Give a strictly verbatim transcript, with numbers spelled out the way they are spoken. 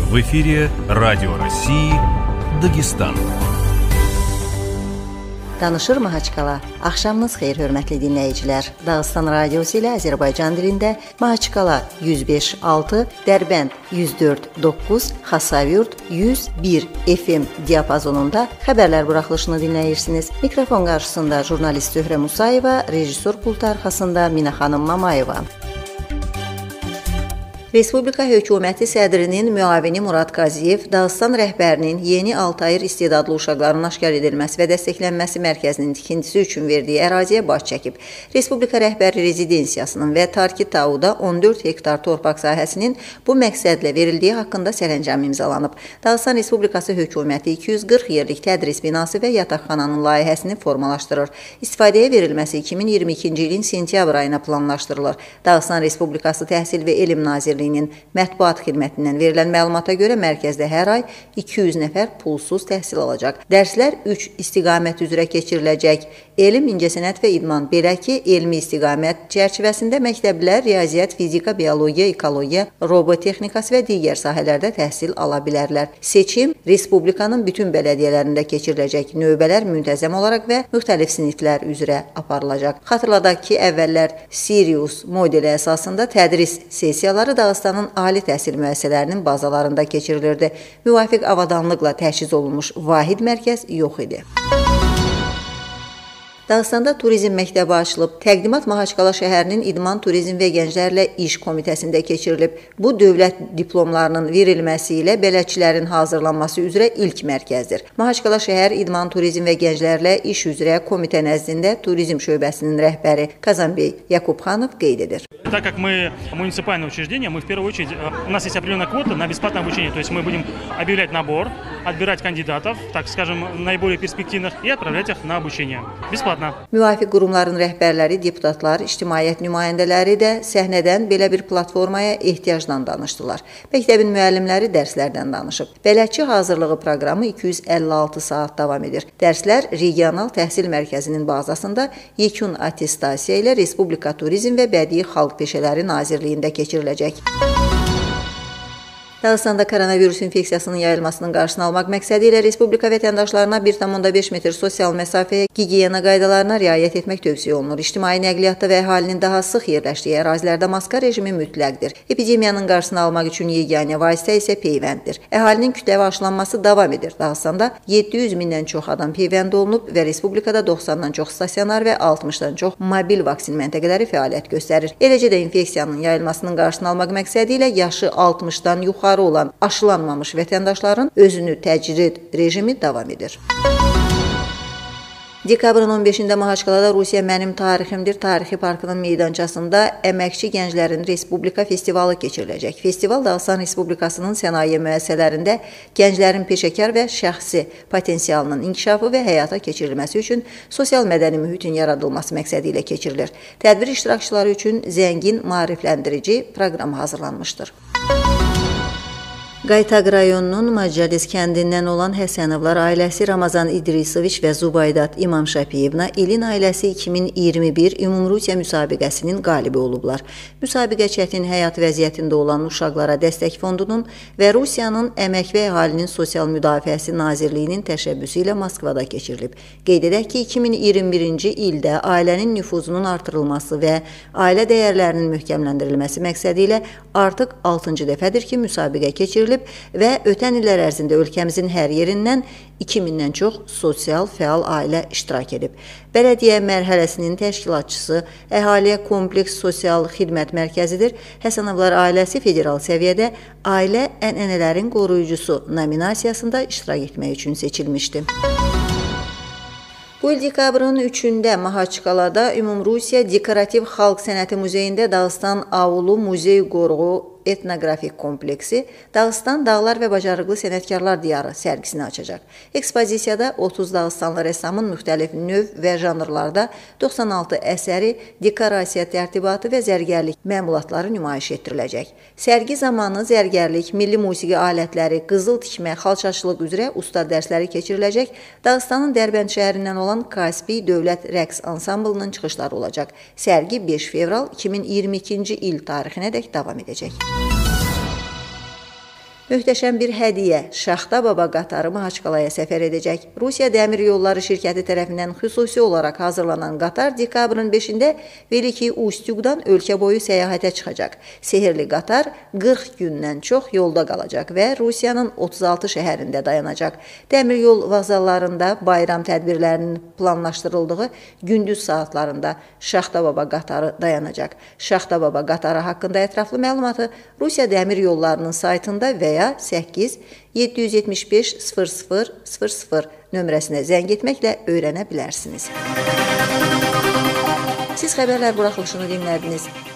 В эфире Радио России, Дагестан. Danışır Mahaçqala. Axşamınız xeyir, hörmətli dinləyicilər. Dağıstan Radiosu ilə Azərbaycan dilində Mahaçqala yüz beş altı, Dərbənd yüz dörd doqquz, Xasavyurt yüz bir F M diapazonunda xəbərlər buraxılışını dinləyirsiniz. Mikrofon qarşısında jurnalist Zöhrə Musayeva, rejissor pultu arxasında Mina xanım Mamayeva. Respublika Hökuməti sədrinin müavini Murad Qaziyev Dağıstan rəhbərinin yeni Altayır istedadlı uşaqların aşkar edilməsi və dəstəklənməsi mərkəzinin tikintisi üçün verdiyi əraziyə baş çəkib. Respublika rəhbəri rezidensiyasının və Tarki Tauda on dörd hektar torpaq sahəsinin bu məqsədlə verildiyi haqqında sərəncam imzalanıb. Dağıstan Respublikası Hökuməti iki yüz qırx yerlik tədris binası və yataqxananın layihəsini formalaşdırır. İstifadəyə verilməsi iki min iyirmi ikinci ilin sentyabr ayına planlaşdırılır. Dağıstan Respublikası Təhsil və Elm Nazirliyi mətbuat xidmətindən verilən məlumata görə mərkəzdə hər ay iki yüz nəfər pulsuz təhsil alacaq. Dərslər üç istiqamət üzrə keçiriləcək. Elm, incəsənət və idman. Belə ki, elmi istiqamət çərçivəsində məktəblilər riyaziyyat, fizika, biologiya, ekologiya, robotexnikası və digər sahələrdə təhsil ala bilərlər. Seçim Respublikanın bütün bələdiyyələrində keçiriləcək. Növbələr müntəzəm olaraq və müxtəlif siniflər üzrə aparılacaq. Xatırladaq ki, əvvəllər Sirius modeli əsasında tədris sessiyaları Dağıstanın ali təhsil müəssisələrinin bazalarında keçirilirdi. Müvafiq avadanlıqla təchiz olunmuş vahid mərkəz yox idi. Dağıstanda turizm məktəbi açılıb. Təqdimat Mahaçqala şəhərinin İdman, Turizm və Gənclərlə İş Komitəsində keçirilib. Bu, dövlət diplomlarının verilməsi ilə bələdçilərin hazırlanması üzrə ilk mərkəzdir. Mahaçqala şəhər İdman, Turizm və Gənclərlə İş üzrə komitə nəzdində turizm şöbəsinin rəhbəri Kazanbey Yakubxanov qeyd edir. Так как мы муниципальное учреждение, мы в первую очередь, у нас есть определенная квота на бесплатное обучение, то есть мы будем объявлять набор, отбирать кандидатов, так скажем, наиболее перспективных, и отправлять их на обучение. Бесплатно. Müvafiq qurumların rəhbərləri, deputatlar, ictimaiyyət nümayəndələri də səhnədən belə bir platformaya ehtiyacla danışdılar. Məktəbin müəllimləri dərslərdən danışıb. Bələdçi hazırlığı proqramı iki yüz əlli altı saat davam edir. Dərslər Regional Təhsil Mərkəzinin bazasında yekun attestasiya ilə Respublika Turizm və Bədii Xalq Peşələri Nazirliyində keçiriləcək. Dağıstanda koronavirus infeksiyasının yayılmasının qarşısını almaq məqsədi ilə Respublika vətəndaşlarına bir tam onda beş metr sosial məsafəyə, gigiyena qaydalarına riayət etmək tövsiyə olunur. İctimai nəqliyyatda və əhalinin daha sıx yerləşdiyi ərazilərdə maska rejimi mütləqdir. Epidemiyanın qarşısını almaq üçün yeganə vasitə isə peyvənddir. Əhalinin kütləvi aşılanması davam edir. Dağıstanda yeddi yüz mindən çox adam peyvənd olunub və Respublikada doxsandan çox stasionar və altmışdan çox mobil vaksin məntəqələri fəaliyyət göstərir. Eləcə də infeksiyanın yayılmasının qarşısını almaq məqsədi ilə yaşı altmışdan yuxarı olan aşılanmamış vətəndaşların özünü təcrid rejimi davam edir. Dekabrın on beşində Mahaçqalada Rusiya Mənim Tariximdir tarixi parkının meydançasında Əməkçi Gənclərin Respublika festivalı keçiriləcək. Festival Dağıstan Respublikasının sənaye müəssisələrində gənclərin peşəkar və şəxsi potensialının inkişafı və həyata keçirilməsi üçün sosial-mədəni mühitin yaradılması məqsədi ilə keçirilir. Tədbir iştirakçıları üçün zəngin maarifləndirici proqram hazırlanmışdır. Qaytaq rayonunun Macalis kəndindən olan Həsənovlar ailəsi Ramazan İdrisoviç və Zubaydat İmam Şapiyevna ilin ailəsi iki min iyirmi bir Ümumrusiya müsabiqəsinin qalibi olublar. Müsabiqə çətin həyat vəziyyətində olan uşaqlara dəstək fondunun və Rusiyanın Əmək və Əhalinin Sosial Müdafiəsi Nazirliyinin təşəbbüsü ilə Moskvada keçirilib. Qeyd edək ki, iki min iyirmi birinci ildə ailənin nüfuzunun artırılması və ailə dəyərlərinin möhkəmləndirilməsi məqsədi ilə artıq altıncı dəfədir ki, müsabiqə keçirilib və ötən illər ərzində ölkəmizin hər yerindən iki mindən çox sosial fəal ailə iştirak edib. Bələdiyyə mərhələsinin təşkilatçısı Əhaliyə Kompleks Sosial Xidmət Mərkəzidir. Həsənovlar ailəsi federal səviyyədə ailə ənənələrin qoruyucusu nominasiyasında iştirak etmək üçün seçilmişdi. Bu il dekabrın üçündə Mahaçqalada Ümumrusiya Dekorativ Xalq Sənəti Muzeyində Dağıstan Avulu Muzey Qorğu etnoqrafik kompleksi Dağıstan Dağlar və Bacarıqlı Sənətkarlar Diyarı sərgisini açacaq. Ekspozisiyada otuz Dağıstanlı rəssamın müxtəlif növ və janrlarda doxsan altı əsəri, dekorasiya tərtibatı və zərgərlik məmulatları nümayiş etdiriləcək. Sərgi zamanı zərgərlik, milli musiqi alətləri, qızıl tikmə, xalçaçılıq üzrə usta dərsləri keçiriləcək. Dağıstanın Dərbənd şəhərindən olan Kaspi Dövlət Rəqs Ansamblının çıxışları olacaq. Sərgi beş fevral iki min iyirmi ikinci il tarixinədək davam edəcək. Möhtəşəm bir hədiyyə Şaxta Baba qatarı Mahaçqalaya səfər edəcək. Rusiya Dəmir Yolları şirkəti tərəfindən xüsusi olaraq hazırlanan qatar dekabrın beşində Veliki Ustyugdan ölkə boyu səyahətə çıxacaq. Sehirli qatar qırx gündən çox yolda qalacaq və Rusiyanın otuz altı şəhərində dayanacaq. Dəmir yol vağzallarında bayram tədbirlərinin planlaşdırıldığı gündüz saatlarında Şaxta Baba qatarı dayanacaq. Şaxta Baba qatarı haqqında ətraflı məlumatı Rusiya Dəmir Yollarının saytında və ya səkkiz yeddi yüz yetmiş beş sıfır sıfır sıfır sıfır nömrəsinə zəng etməklə öyrənə bilərsiniz. Siz xəbərlər buraxılışını dinlədiniz.